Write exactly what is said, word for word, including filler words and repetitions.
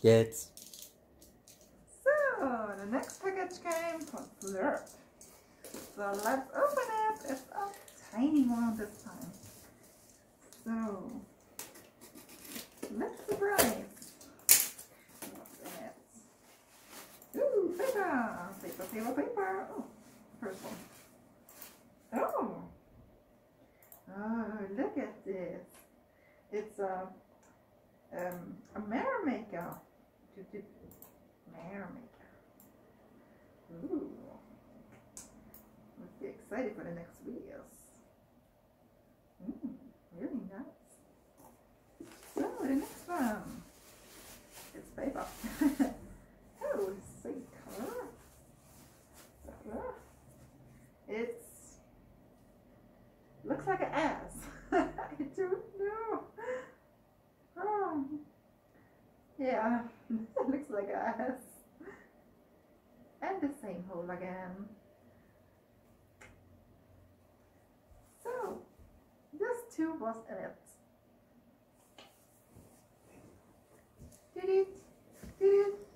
Jetzt. So, the next package came from Slurp. So let's open it. It's a tiny one this time. So, let's surprise. What's in it? Ooh, paper! Paper, paper, paper. Oh, first one. Oh! Oh, look at this. It's a, um, a mirror maker. Mirror maker. Ooh. Let's be excited for the next videos. Mm, really nice. So the next one. It's paper. Oh, sweet color. color. It's looks like an ass. I don't know. Oh. Yeah, it looks like an ass. And the same hole again. So, this too was in it. Did it? Did it?